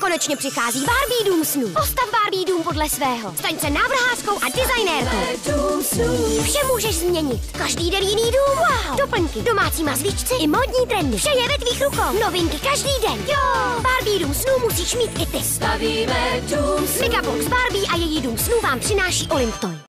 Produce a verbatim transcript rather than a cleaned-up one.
Konečně přichází Barbie dům snů. Postav Barbie dům podle svého. Staň se návrhářkou a designérkou. Vše můžeš změnit. Každý den jiný dům. Wow. Doplňky, domácí mazlíčci i módní trendy. Vše je ve tvých rukou. Novinky každý den. Jo. Barbie dům snů musíš mít i ty. Stavíme dům snů. Megabox Barbie a její dům snů vám přináší Olymptoy.